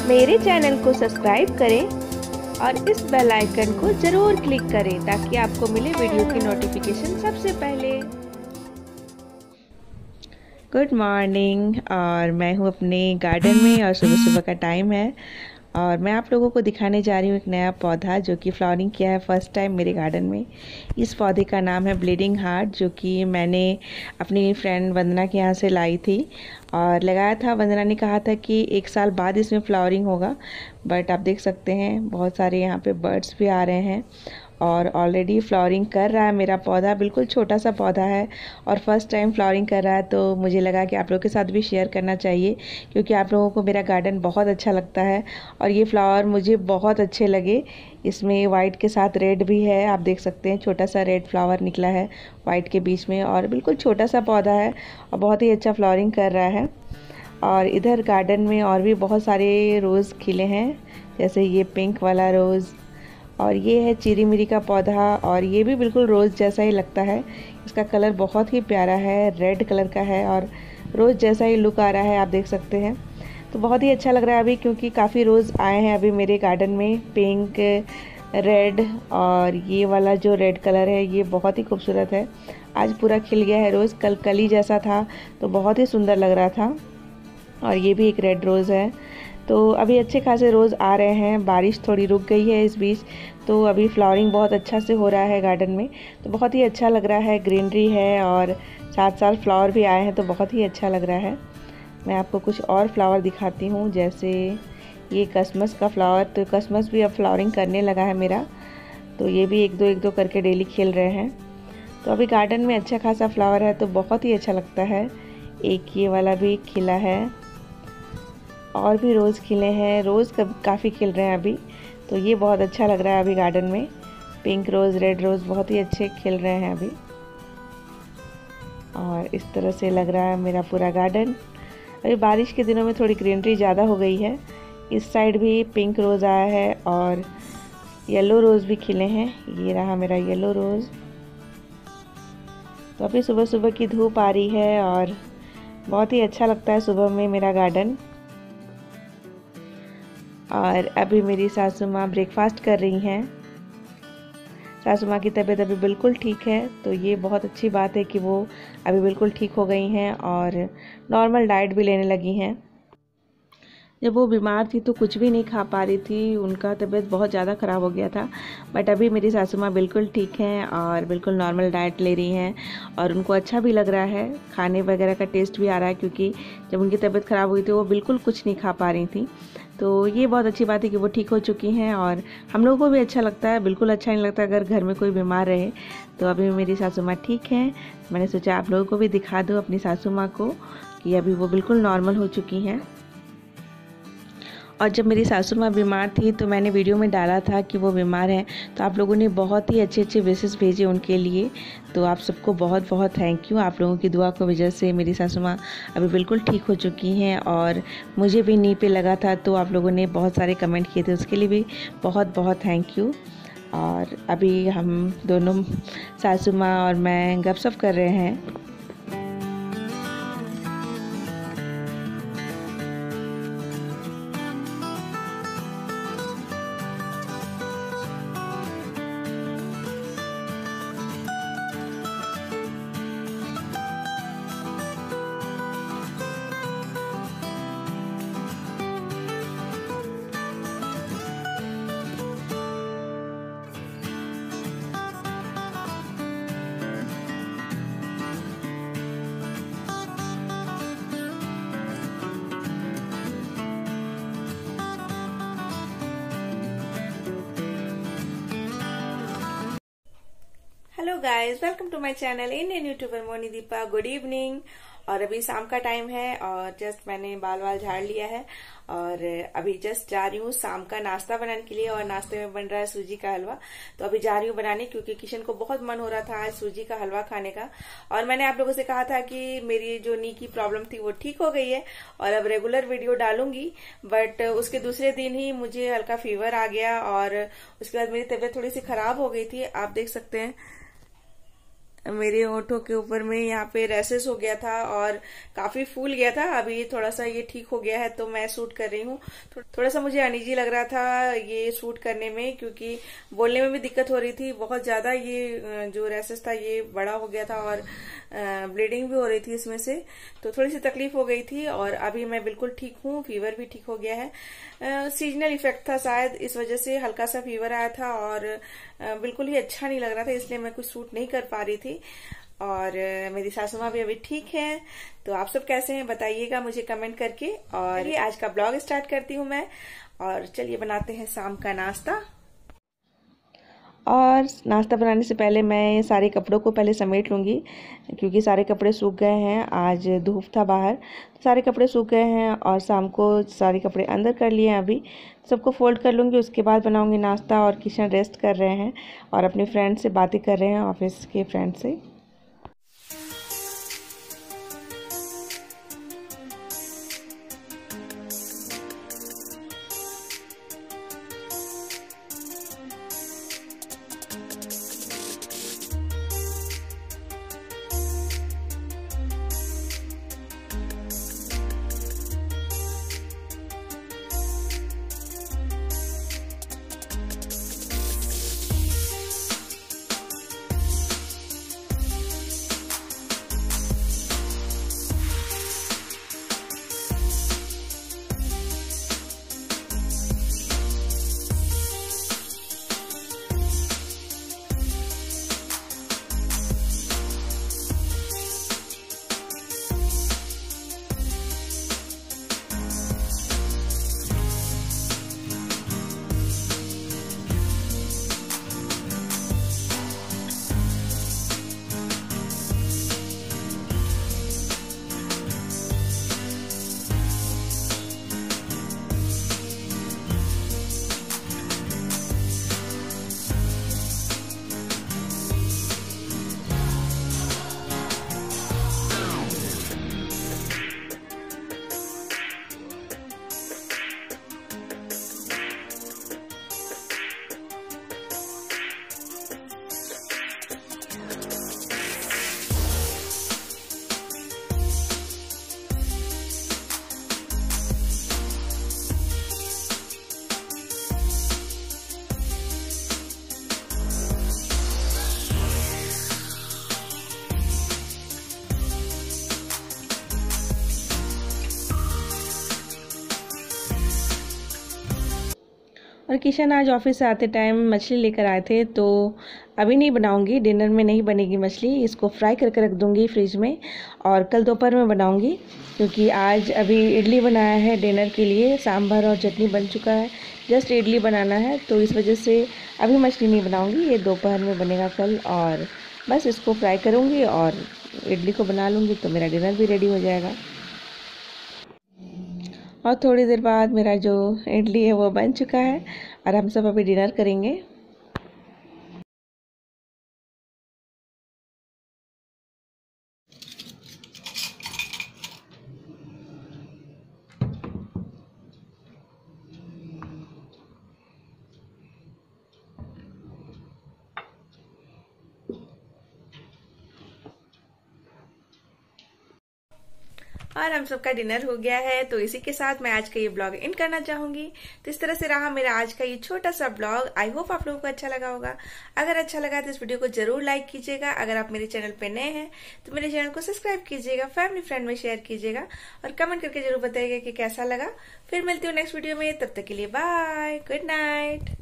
मेरे चैनल को सब्सक्राइब करें और इस बेल आइकन को ज़रूर क्लिक करें ताकि आपको मिले वीडियो की नोटिफिकेशन सबसे पहले। गुड मॉर्निंग, और मैं हूँ अपने गार्डन में और सुबह सुबह का टाइम है और मैं आप लोगों को दिखाने जा रही हूँ एक नया पौधा जो कि फ्लावरिंग किया है फर्स्ट टाइम मेरे गार्डन में। इस पौधे का नाम है ब्लीडिंग हार्ट, जो कि मैंने अपनी फ्रेंड वंदना के यहाँ से लाई थी और लगाया था। वंदना ने कहा था कि 1 साल बाद इसमें फ्लावरिंग होगा, बट आप देख सकते हैं बहुत सारे यहाँ पे बर्ड्स भी आ रहे हैं और ऑलरेडी फ्लावरिंग कर रहा है मेरा पौधा। बिल्कुल छोटा सा पौधा है और फर्स्ट टाइम फ्लावरिंग कर रहा है, तो मुझे लगा कि आप लोगों के साथ भी शेयर करना चाहिए क्योंकि आप लोगों को मेरा गार्डन बहुत अच्छा लगता है और ये फ्लावर मुझे बहुत अच्छे लगे। इसमें वाइट के साथ रेड भी है, आप देख सकते हैं छोटा सा रेड फ्लावर निकला है वाइट के बीच में और बिल्कुल छोटा सा पौधा है और बहुत ही अच्छा फ्लावरिंग कर रहा है। और इधर गार्डन में और भी बहुत सारे रोज़ खिले हैं, जैसे ये पिंक वाला रोज़ और ये है चीरी मिरी का पौधा और ये भी बिल्कुल रोज़ जैसा ही लगता है। इसका कलर बहुत ही प्यारा है, रेड कलर का है और रोज़ जैसा ही लुक आ रहा है, आप देख सकते हैं। तो बहुत ही अच्छा लग रहा है अभी क्योंकि काफ़ी रोज़ आए हैं अभी मेरे गार्डन में, पिंक, रेड और ये वाला जो रेड कलर है ये बहुत ही खूबसूरत है। आज पूरा खिल गया है रोज़, कल कली जैसा था तो बहुत ही सुंदर लग रहा था। और ये भी एक रेड रोज़ है। तो अभी अच्छे खासे रोज़ आ रहे हैं, बारिश थोड़ी रुक गई है इस बीच, तो अभी फ्लावरिंग बहुत अच्छा से हो रहा है गार्डन में, तो बहुत ही अच्छा लग रहा है। ग्रीनरी है और साथ साथ फ्लावर भी आए हैं तो बहुत ही अच्छा लग रहा है। मैं आपको कुछ और फ्लावर दिखाती हूँ, जैसे ये कसमस का फ्लावर, तो कसमस भी अब फ्लावरिंग करने लगा है मेरा, तो ये भी एक दो करके डेली खिल रहे हैं। तो अभी गार्डन में अच्छा खासा फ्लावर है तो बहुत ही अच्छा लगता है। एक ये वाला भी खिला है और भी रोज़ खिले हैं, रोज़ काफ़ी खिल रहे हैं अभी, तो ये बहुत अच्छा लग रहा है अभी गार्डन में। पिंक रोज़, रेड रोज़ बहुत ही अच्छे खिल रहे हैं अभी और इस तरह से लग रहा है मेरा पूरा गार्डन। अभी बारिश के दिनों में थोड़ी ग्रीनरी ज़्यादा हो गई है। इस साइड भी पिंक रोज़ आया है और येलो रोज़ भी खिले हैं, ये रहा मेरा येलो रोज़। तो अभी सुबह सुबह की धूप आ रही है और बहुत ही अच्छा लगता है सुबह में मेरा गार्डन। और अभी मेरी सासू माँ ब्रेकफास्ट कर रही हैं। सासू माँ की तबीयत अभी बिल्कुल ठीक है, तो ये बहुत अच्छी बात है कि वो अभी बिल्कुल ठीक हो गई हैं और नॉर्मल डाइट भी लेने लगी हैं। जब वो बीमार थी तो कुछ भी नहीं खा पा रही थी, उनका तबीयत बहुत ज़्यादा ख़राब हो गया था, बट अभी मेरी सासू माँ बिल्कुल ठीक हैं और बिल्कुल नॉर्मल डाइट ले रही हैं और उनको अच्छा भी लग रहा है, खाने वगैरह का टेस्ट भी आ रहा है क्योंकि जब उनकी तबीयत ख़राब हुई थी वो बिल्कुल कुछ नहीं खा पा रही थी। तो ये बहुत अच्छी बात है कि वो ठीक हो चुकी हैं और हम लोगों को भी अच्छा लगता है। बिल्कुल अच्छा नहीं लगता अगर घर में कोई बीमार रहे, तो अभी मेरी सासू माँ ठीक हैं। मैंने सोचा आप लोगों को भी दिखा दूँ अपनी सासू माँ को कि अभी वो बिल्कुल नॉर्मल हो चुकी हैं। और जब मेरी सासू माँ बीमार थी तो मैंने वीडियो में डाला था कि वो बीमार हैं, तो आप लोगों ने बहुत ही अच्छे अच्छे विशेस भेजे उनके लिए, तो आप सबको बहुत बहुत थैंक यू। आप लोगों की दुआ की वजह से मेरी सासू माँ अभी बिल्कुल ठीक हो चुकी हैं और मुझे भी नी पे लगा था, तो आप लोगों ने बहुत सारे कमेंट किए थे, उसके लिए भी बहुत बहुत थैंक यू। और अभी हम दोनों सासू माँ और मैं गपशप कर रहे हैं। Hello guys, welcome to my channel Indian YouTuber Moni Deepa. Good evening. और अभी शाम का टाइम है और जस्ट मैंने बाल झाड़ लिया है और अभी जस्ट जा रही हूँ शाम का नाश्ता बनाने के लिए। और नाश्ते में बन रहा है सूजी का हलवा, तो अभी जा रही हूँ बनाने क्योंकि किशन को बहुत मन हो रहा था आज सूजी का हलवा खाने का। और मैंने आप लोगों से कहा था कि मेरी जो नी की प्रॉब्लम थी वो ठीक हो गई है और अब रेगुलर वीडियो डालूंगी, बट उसके दूसरे दिन ही मुझे हल्का फीवर आ गया और उसके बाद मेरी तबीयत थोड़ी सी खराब हो गई थी, आप देख सकते हैं। मेरे होठों के ऊपर में यहाँ पे रैसेस हो गया था और काफी फूल गया था। अभी थोड़ा सा ये ठीक हो गया है तो मैं शूट कर रही हूँ। थोड़ा सा मुझे अनईजी लग रहा था ये शूट करने में, क्योंकि बोलने में भी दिक्कत हो रही थी बहुत ज्यादा। ये जो रैसेस था ये बड़ा हो गया था और ब्लीडिंग भी हो रही थी इसमें से, तो थोड़ी सी तकलीफ हो गई थी। और अभी मैं बिल्कुल ठीक हूँ, फीवर भी ठीक हो गया है। सीजनल इफेक्ट था शायद, इस वजह से हल्का सा फीवर आया था और बिल्कुल ही अच्छा नहीं लग रहा था, इसलिए मैं कुछ शूट नहीं कर पा रही थी। और मेरी सासू माँ भी अभी ठीक है। तो आप सब कैसे हैं बताइएगा मुझे कमेंट करके। और ये आज का ब्लॉग स्टार्ट करती हूँ मैं, और चलिए बनाते हैं शाम का नाश्ता। और नाश्ता बनाने से पहले मैं सारे कपड़ों को पहले समेट लूँगी, क्योंकि सारे कपड़े सूख गए हैं। आज धूप था बाहर, तो सारे कपड़े सूख गए हैं और शाम को सारे कपड़े अंदर कर लिए हैं। अभी सबको फोल्ड कर लूँगी, उसके बाद बनाऊँगी नाश्ता। और किशन रेस्ट कर रहे हैं और अपने फ्रेंड से बातें कर रहे हैं, ऑफिस के फ्रेंड से। और किशन आज ऑफिस से आते टाइम मछली लेकर आए थे, तो अभी नहीं बनाऊंगी, डिनर में नहीं बनेगी मछली। इसको फ्राई करके रख दूंगी फ्रिज में और कल दोपहर में बनाऊंगी, क्योंकि आज अभी इडली बनाया है डिनर के लिए। सांभर और चटनी बन चुका है, जस्ट इडली बनाना है, तो इस वजह से अभी मछली नहीं बनाऊंगी। ये दोपहर में बनेगा कल, और बस इसको फ्राई करूँगी और इडली को बना लूँगी, तो मेरा डिनर भी रेडी हो जाएगा। और थोड़ी देर बाद मेरा जो इडली है वो बन चुका है और हम सब अभी डिनर करेंगे। और हम सबका डिनर हो गया है, तो इसी के साथ मैं आज का ये ब्लॉग इन करना चाहूंगी। तो इस तरह से रहा मेरा आज का ये छोटा सा ब्लॉग। आई होप आप लोगों को अच्छा लगा होगा। अगर अच्छा लगा तो इस वीडियो को जरूर लाइक कीजिएगा। अगर आप मेरे चैनल पे नए हैं तो मेरे चैनल को सब्सक्राइब कीजिएगा, फैमिली फ्रेंड में शेयर कीजिएगा और कमेंट करके जरूर बताइएगा कि कैसा लगा। फिर मिलती हूँ नेक्स्ट वीडियो में, तब तक के लिए बाय, गुड नाइट।